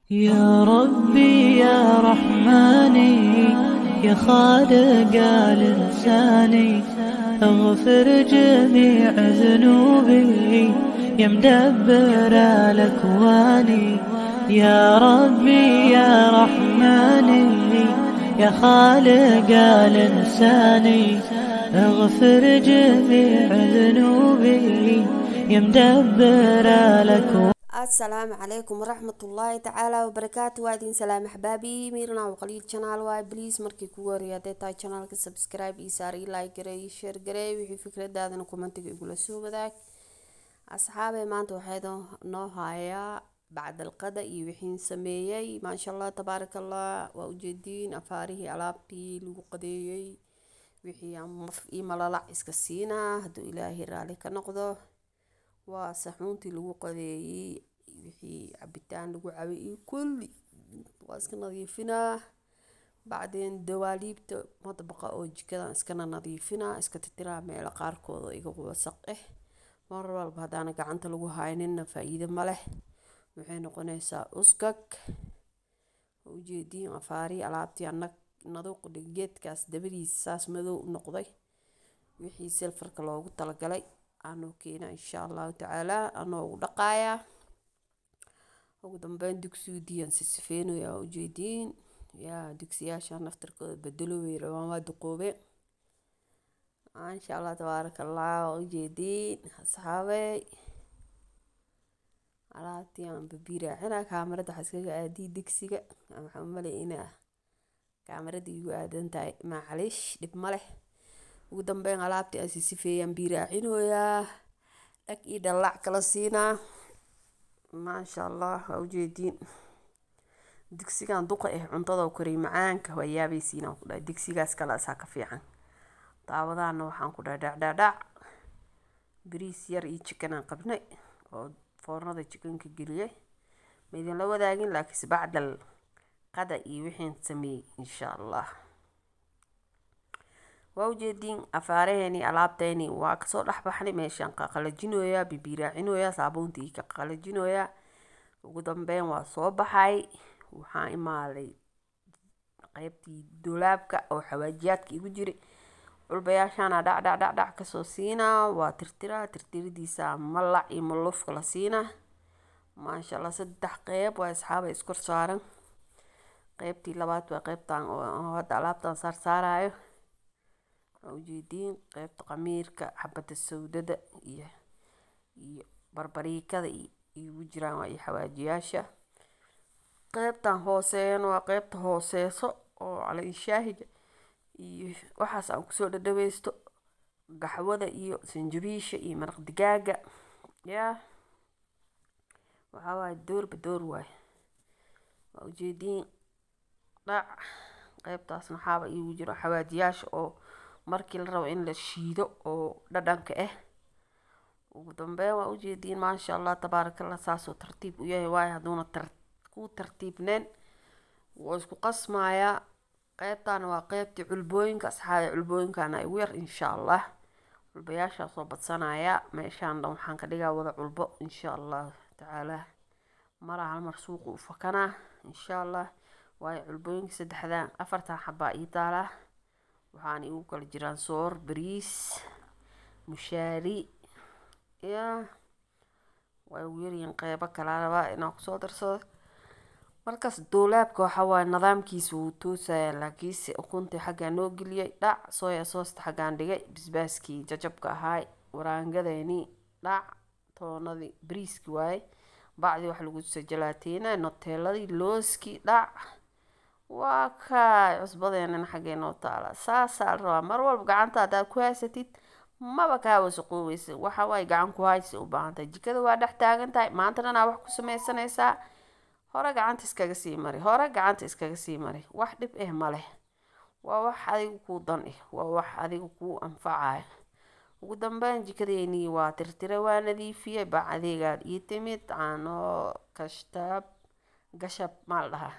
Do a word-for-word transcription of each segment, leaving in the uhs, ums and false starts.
يا ربي يا رحماني يا خالق الإنساني اغفر جميع ذنوبي يا مدبر الأكوان. يا ربي يا رحماني يا خالق الإنساني اغفر جميع ذنوبي يا مدبر الأكوان. السلام عليكم ورحمة الله تعالى وبركاته. وادين سلام أحبابي ميرنا وقليل channel واي بليز مركي كوار يا ديتا channel كسبسكرايب إيساري لايك ري شير جري وحي فكرة دادنا كومنتك يقول سو بدك أصحابي ما أنتو حيدو نوهايا بعد القضاء وحين سميي ما شاء الله تبارك الله وأجدين أفاريه ألابتي لو قضيي وحي عمف إيما للع إسكسينا هدو إلهي رالي كنقضو وصحونتي لو قضيي wixii cabitaan lagu cabay kulli waa iska nadiifinaa. Bacdeen dawaaliibta madbaqa oo jikada iska nadiifinaa, iska titiraa meelo qaarkood iga wasaq ah. mar walba hadaan gacanta lagu haynin faa'iido ma leh, waxay noqonaysaa uskag. ujeedin afaari alaabtii anag naduq geedkaas dabadiisa saas madow noqday wixii silfarka loogu talagalay aanu keena insha Allah taala anoo u dhaqaaya. ugu dambeyn dugsigu diyan si sifeeno yaa ujeedin yaa dugsiyaasha naftarkooda bedelo way rabaan waa duqoobe insha Allah tabarakallah. ujeedin asxaabay alaabtii aan babira ana kaamirada xaskaga aadi dugsiga waxaan u maleeynaa kaamirada igu aadan tahay macalish dib ma leh. ugu dambeyn alaabtii aan si sifeeyaan biraacinoyaa dhag ii dhalac kala siinaa ما شاء الله. وجدين دكسيغان دوقه eh cuntada oo kari macaanka wayaabaysiina ku dhaay digsigaas kala saaka fiican taawadaana waxaan ku dhaay dhacdhac bariis yar iyo chicken aan qabnay oo foornada chickenka geliyay meedin la wadaagin laakiin bacdal qada iyo wixii sameey insha Allah. ووجدين أفارهني ألعبتني وأكسر أحبحني ماشان قلجينويا ببيراعينويا صابونتي كقلجينويا وقدام بين وصوبحي وحاي مالي قيبتي دولابك أو حواجياتك يجري والبياشان دع دع دع دع كسوسينا وترترا ترتري دي سام ملع يملوف كلاسينا ما شاء الله صدح قيب وأصحابي يسكر صارن قيبتي لبات وقيبتان وهذا ألعبتان صار صارايو. وجدين قيبت قميرك حبة السوداء إيه إيه بربريكا إيه وجران وإيه حواجياشة. قيبت هوسين وقيبت هوسيسو على الشاهد إيه وحاس أو كسودة دويستو قحوة إيه سنجبيشة إيه مرق دقاقة يا وحاوا الدور بدور واي. وجدين لا قيبت أصنع حابة إيه وجران حواجياشة أو markii la rabo in la shiido oo dhadhanka ah. ugu dambeyn waa u jeedin ma sha Allah tabarakallah saaso tartiib u yahay way haduna ku tartiibneen waa isku qasmaaya. qaybtan waa qaybtii culbooyinka asxaabay culbooyinkana ay weer insha Allah culbayaasha soo badsanaya meeshaan dhan waxaan ka dhigaa wada culbo insha Allah taala mara hal mar suuq u fakana insha Allah. way culbooyinka saddexdaan afartan xabaa ii taala waxaan igu kala jiraan soor bariis mushaari ya way weeriyeen qaybo kala raba inaan ku soo darsado. markaas doolaabka waxa waa nidaamkiisu uu toosaya laakiin ukunta xagga noo geliyay dhac soya sauce xaggaan dhigay bisbaaskii jajabka ahaa waraangadeeni dhac toonadii bariiski waay bacdi wax lagu sajalaateyna noteeladii looski dhac waa ka cusbadeena xageeno taala saasa raba mar walba gacanta hada ku haysatid maba ka wasaqoowaysa waxa way gacan ku hayso u baahantay jikada waa dhex taagan tahay maantana wax ku sameysanaysaa hore gacanta iskaga sii mari hore gacanta iskaga sii mari wax dhib eh ma leh waa wax adigu ku dan eh waa wax adigu ku anfacay. ugu dambeyn jikadeeni waa tirtire waa nadiifiyay bacdiga iyo timid aano kashtab gashab maldaha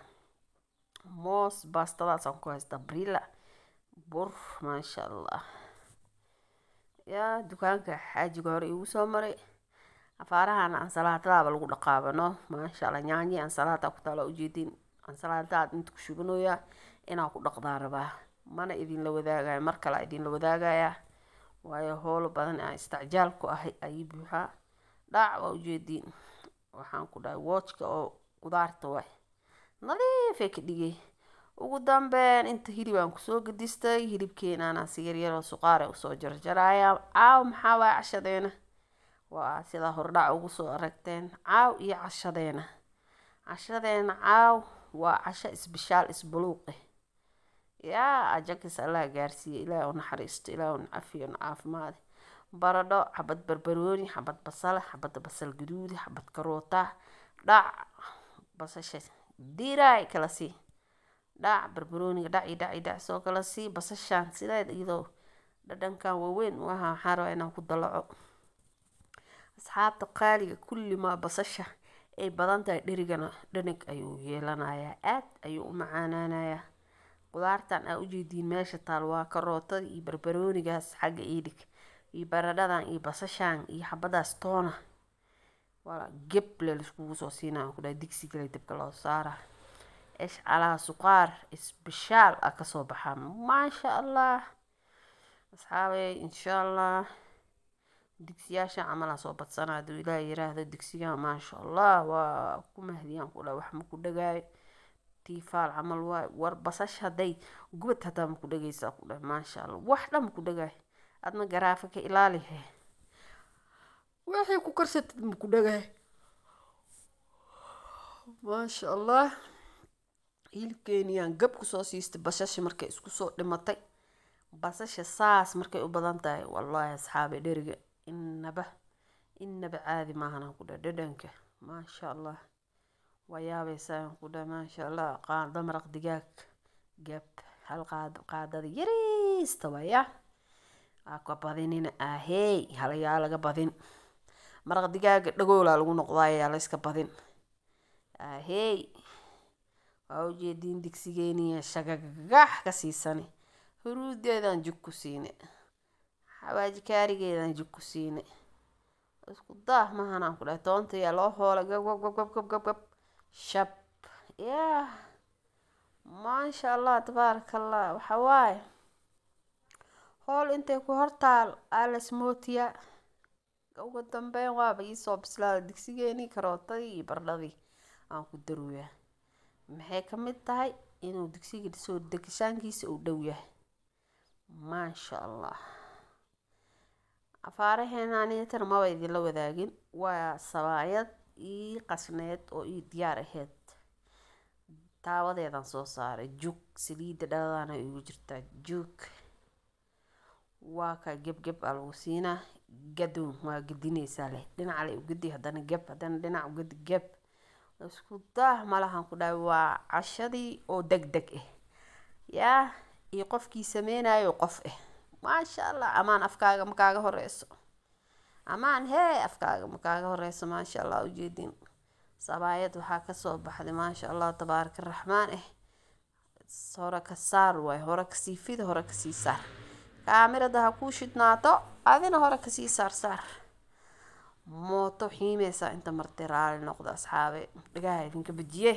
موس باستا سانكو هستا بريلا بور ما شاء الله. يا دكانك حاجة غوري وسو مري afaarahan ansalaatada lagu dhaqaabano maasha Allah nyaanyi ansalaatada ku taala ujeedin ansalaatada inta ku shubanoya inaa ku dhaqdaa rabaa mana idin la wadaagaya mar kale idin la wadaagaya waayo howl badan aan isticjaal ku ahay ay buuxa dhac waa ujeedin waxaan ku dhahay watchka oo qudaarta way nadiif ay ka dhigay ugu dambeyn inta hilib aan ku soo gadistay hilibkeena aan si yar yar oo suqaar ah u soo jarjaraya aaw maxaa waa cashadeena waa sida hordhac ugu soo aragteen caaw iyo cashadeena cashadeena caaw waa casho isbishaal isbuluuq ah yaa ajakis Allah gaarsiiyo ilaahay oo naxariisto ilaahay oo caafiyo caafimaad baradho xabad barbarooni xabad basal xabad basal gaduud xabad karoota dhac basasha diiray kala sii dhac barbarooniga dhac dhac dhac soo kala sii basashaan sideed iyadoo dhadhankan waaweyn waxa xaro inaan ku dalaco asxaabta qaaliga kulli ma basasha ay badan tahay dherigana dhanig ayuu yeelanayaa aad ayuu u macaanaanayaa qudaartan aa ujeediin meesha taal waa karootada iyo barbaroonigaas xagga iidhig iyo baradhadan iyo basashaan iyo xabadaas toona wala geble laiskugu soo siinaa ku dhahay digsiga la dabka loo saara ish calaa suqaar isbishaal ah ka soo baxaa maasha Allah asxaabay insha Allah digsiyaasha camal soo badsanaa haduu ilaahay yiraahdo digsiga maasha Allah waa ku mahdiyaan ku dhahay wax ma ku dhagaay tiifaal camal waa war basasha haday gubad hadaa ma ku dhagaysaa ku dhahay maasha Allah wax dhan ma ku dhagaay adna garaafa ka ilaali he waxay ku karsatid ma ku dhagaay maasha Allah hilibkeeniyaan gab ku soo siistay basasha markay isku soo dhimatay basasha saas markay u badan tahay wallahi asxaabi dheriga inaba inaba caadi maahan ku dhahay dhadhanka maasha Allah ويابيسان كده ما شاء الله قاعدة مرق دجاج جاب هالقاعدة قاعدة يريس طبيعة أكو بعدين أهي هلا يا لقى بعدين مرق دجاج نقول على نقضايا على إسك بعدين أهي أو جدين دكسيجيني شجاع كسيساني هرود ده جوكسيني حواجي كاري جدا جوكسيني اسكو ضاه ما هنا كله تونت يا الله ولا جب جب جب جب جب جب شب يا ما شاء الله تبارك الله وحواي هول انت كهرتال على سموتيا ugu dambeyn waa bay soo bislaada digsigeeni karootadii bardhadii aan ku daruuya maxay ka mid tahay inuu digsiga soo degshaankiisa uu dhow yahay ma sha Allah afaaraheena aniga ma way idin la wadaagin waa sabaayad ii qasneed oo ii diyaar ahayd taawadeedan soo saaray juk saliida dhadana igu jirta juk waa ka gebgeb lagu siinaa gadoon waa gidinaysaa leh dhinaca leh u gidi hadana geb hadana dhinac u gidi geb isku daa malahan ku dhaay waa cashadii oo degdeg ah yaa iyo qofkii sameeynaayo qof ah ma sha Allah amaan afkaaga ma kaaga horeyso amaan hee afkaaga ma kaaga horeyso ma sha Allah u jeedin sabaayad waxa ka soo baxday ma sha Allah tabaaraka raxmaan ah sora ka saar way hore ka sii fid hore ka sii saar kaamirada ha ku shidnaato adina hore ka sii saar saar mooto xiimeysa inta martay raali noqdo asxaabe dhigaha idinka bajiye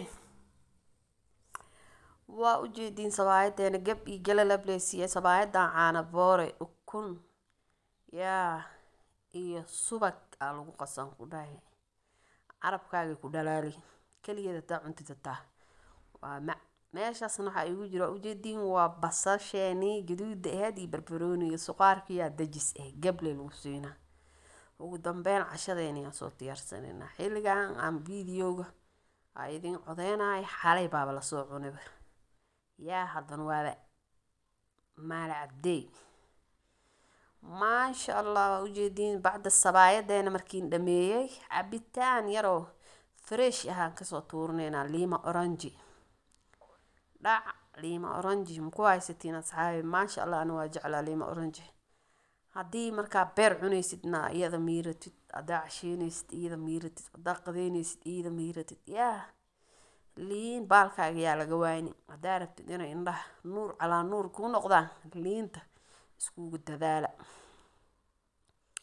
waa u jeedin sabaayadeena gab iyo gala lableesiye sabaayadan caana boore ukun yaa iyo subag aa lagu qasan ku dhahay carabkaaga ku dhalaali kaliya taa cuntida taa waa ma meeshaasna waxa igu jira u jeedin waa basasheeni gaduud ahayd iyo barbarooni iyo suqaarkii yaa dajis ah gable lagu siinaa ugu dambeyn cashadeena soo diyaarsanayna xilligan aan videoga ay idin codeynay xalay baaba la soo cunay yaa hadan waaba maala cabday ma sha Allah u jeedin bacda sabaayadeena markiin dhameeyay cabitaan yaro fresh ah ka soo tuurnayna lima orange dhac lima orange muku haysatiin asxaabi ma sha Allah ana waa jeclaa lima orange hadii marka beer cunaysidna iyada miiratid adaa casheynaysid iyada miiratid adaa qadeynaysid iyada miiratid yaa liin baalkaaga yaa laga waayni hadaa rabtid inay indhaha nuur calaa nuur ku noqdaan liinta iskugu dadaala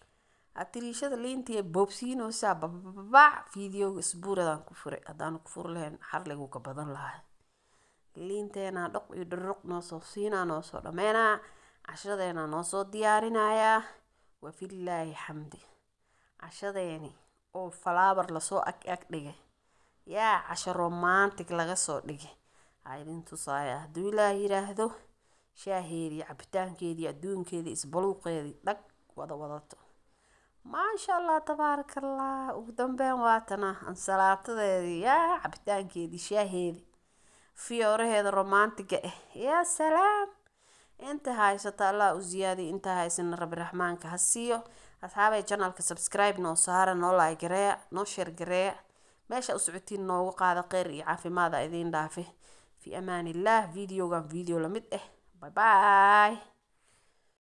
atiriishada liintii boobsiinoosaa bababac fiidiyowga isbuuradaan ku furay haddaan ku furi lahayn xarligu ka badan lahaa liinteena dhoq iyo dhuruq noo soo siinaa noo soo dhameynaa cashadeena noo soo diyaarinayaa wafilaahi xamdi cashadeeni oo falaabar lasoo ag ag dhigay yaa casho romantic laga soo dhigay aydin tusaaya hadduu ilaahi yiraahdo shaaheedii cabitaankeedii adduunkeedii isbaluuqeedii dhag wada wadato maasha allah tabaaraka allah ugu dambeyn waatana ansalaatadeedii yaa cabitaankeedii shaaheedii fiyooraheeda romantiga ah yaa salaam inta haysata allah u ziyaadiyo inta haysana rabbi raxmaanka ha siiyo asxaabay channelka subscribe noo saara noo like gareeya noo share gareeya meesha u socotiin noogu qaada kheyr iyo caafimaad idin dhaafe fi amaan illah videogan video lamid eh bye bye